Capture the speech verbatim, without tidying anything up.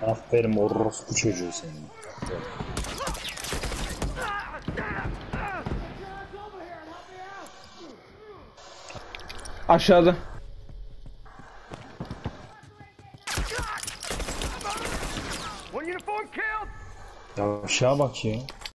Aferin orospu çocuğu senin. Aşağıda. Ya aşağı bak ya.